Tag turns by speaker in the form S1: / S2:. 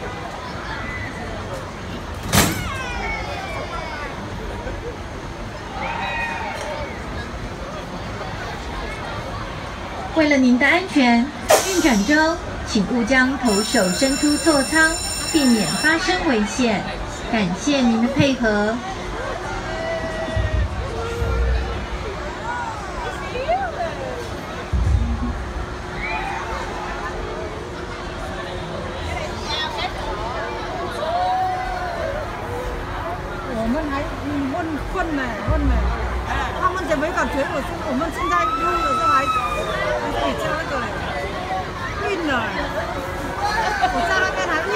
S1: 为了您的安全，运转中请勿将头手伸出座舱，避免发生危险。感谢您的配合。
S2: 我们还混呢，他们怎么感觉我们现在录的时候还比较那个晕了，我在那边还。